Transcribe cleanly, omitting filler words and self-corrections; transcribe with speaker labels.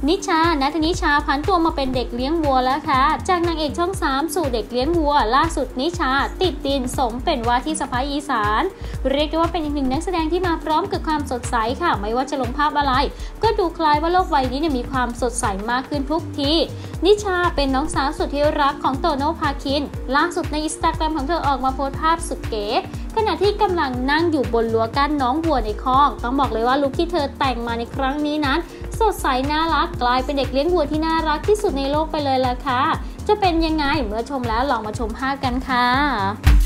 Speaker 1: นิชา ณัฐนิชาผันตัวมาเป็นเด็กเลี้ยงวัวแล้วค่ะจากนางเอกช่อง3สู่เด็กเลี้ยงวัวล่าสุดนิชาติดดินสมเป็นว่าที่สะใภ้อีสานเรียกได้ว่าเป็นอีกหนึ่งนักแสดงที่มาพร้อมกับความสดใสค่ะไม่ว่าจะลงภาพอะไรก็ดูคล้ายว่าโลกวัยนี้มีความสดใสมากขึ้นทุกทีนิชาเป็นน้องสาวสุดที่รักของโตโน่ภาคินล่าสุดใน Instagram ของเธอออกมาโพสต์ภาพสุดเก๋ขณะที่กำลังนั่งอยู่บนรั้วกั้นน้องวัวในคอกต้องบอกเลยว่าลุคที่เธอแต่งมาในครั้งนี้นั้นสดใสน่ารักกลายเป็นเด็กเลี้ยงวัวที่น่ารักที่สุดในโลกไปเลยล่ะค่ะจะเป็นยังไงเมื่อชมแล้วลองมาชมภาพกันค่ะ